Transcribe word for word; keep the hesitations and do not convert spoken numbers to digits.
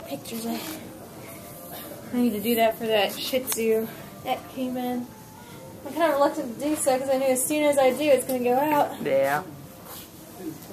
pictures. I, I need to do that for that Shih Tzu that came in. I'm kind of reluctant to do so because I knew as soon as I do, it's going to go out. Yeah.